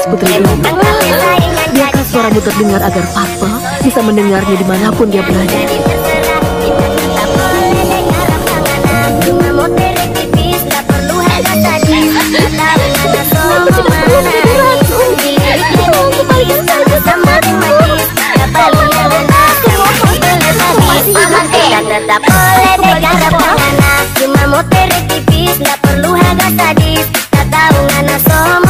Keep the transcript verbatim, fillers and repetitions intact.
Putri Duyung. Biarkan suaramu terdengar agar Papa bisa mendengarnya dimanapun dia berada. Tetap boleh negara pangana, cuma mau tipis, nggak perlu harga sadis. Tak tahu ngana som